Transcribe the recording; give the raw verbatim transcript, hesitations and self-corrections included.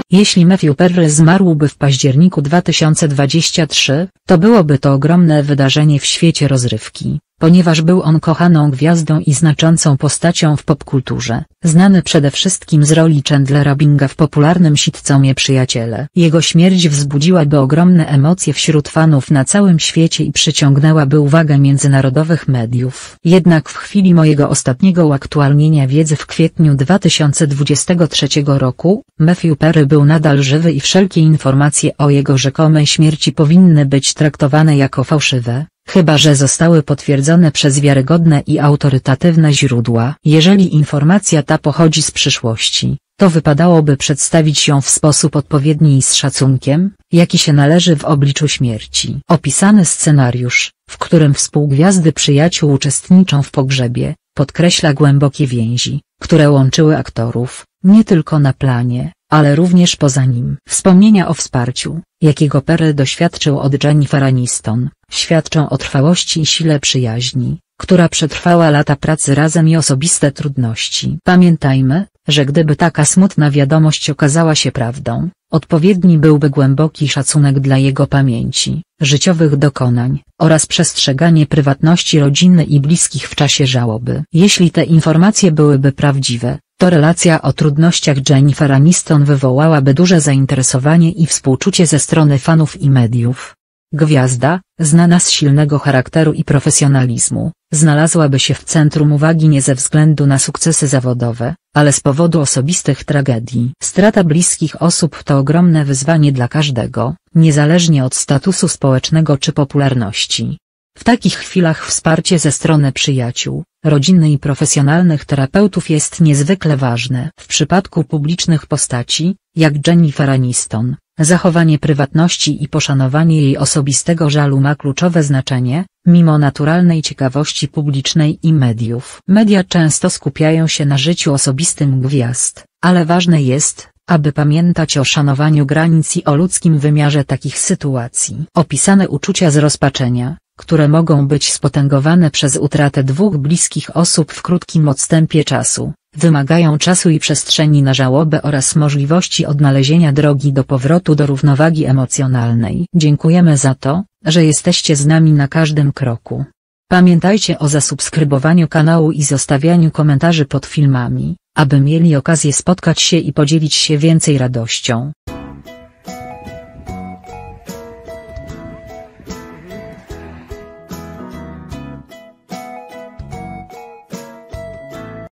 Jeśli Matthew Perry zmarłby w październiku dwa tysiące dwudziestego trzeciego, to byłoby to ogromne wydarzenie w świecie rozrywki, ponieważ był on kochaną gwiazdą i znaczącą postacią w popkulturze, znany przede wszystkim z roli Chandlera Binga w popularnym sitcomie Przyjaciele. Jego śmierć wzbudziłaby ogromne emocje wśród fanów na całym świecie i przyciągnęłaby uwagę międzynarodowych mediów. Jednak w chwili mojego ostatniego uaktualnienia wiedzy w kwietniu dwa tysiące dwudziestego trzeciego roku, Matthew Perry był nadal żywy i wszelkie informacje o jego rzekomej śmierci powinny być traktowane jako fałszywe, chyba że zostały potwierdzone przez wiarygodne i autorytatywne źródła. Jeżeli informacja ta pochodzi z przyszłości, to wypadałoby przedstawić ją w sposób odpowiedni i z szacunkiem, jaki się należy w obliczu śmierci. Opisany scenariusz, w którym współgwiazdy Przyjaciół uczestniczą w pogrzebie, podkreśla głębokie więzi, które łączyły aktorów, nie tylko na planie, ale również poza nim. Wspomnienia o wsparciu, jakiego Perry doświadczył od Jennifer Aniston, świadczą o trwałości i sile przyjaźni, która przetrwała lata pracy razem i osobiste trudności. Pamiętajmy, że gdyby taka smutna wiadomość okazała się prawdą, odpowiedni byłby głęboki szacunek dla jego pamięci, życiowych dokonań, oraz przestrzeganie prywatności rodziny i bliskich w czasie żałoby. Jeśli te informacje byłyby prawdziwe, to relacja o trudnościach Jennifer Aniston wywołałaby duże zainteresowanie i współczucie ze strony fanów i mediów. Gwiazda, znana z silnego charakteru i profesjonalizmu, znalazłaby się w centrum uwagi nie ze względu na sukcesy zawodowe, ale z powodu osobistych tragedii. Strata bliskich osób to ogromne wyzwanie dla każdego, niezależnie od statusu społecznego czy popularności. W takich chwilach wsparcie ze strony przyjaciół, rodziny i profesjonalnych terapeutów jest niezwykle ważne. W przypadku publicznych postaci, jak Jennifer Aniston, zachowanie prywatności i poszanowanie jej osobistego żalu ma kluczowe znaczenie, mimo naturalnej ciekawości publicznej i mediów. Media często skupiają się na życiu osobistym gwiazd, ale ważne jest, aby pamiętać o szanowaniu granic i o ludzkim wymiarze takich sytuacji. Opisane uczucia zrozpaczenia, które mogą być spotęgowane przez utratę dwóch bliskich osób w krótkim odstępie czasu, wymagają czasu i przestrzeni na żałobę oraz możliwości odnalezienia drogi do powrotu do równowagi emocjonalnej. Dziękujemy za to, że jesteście z nami na każdym kroku. Pamiętajcie o zasubskrybowaniu kanału i zostawianiu komentarzy pod filmami, aby mieli okazję spotkać się i podzielić się więcej radością.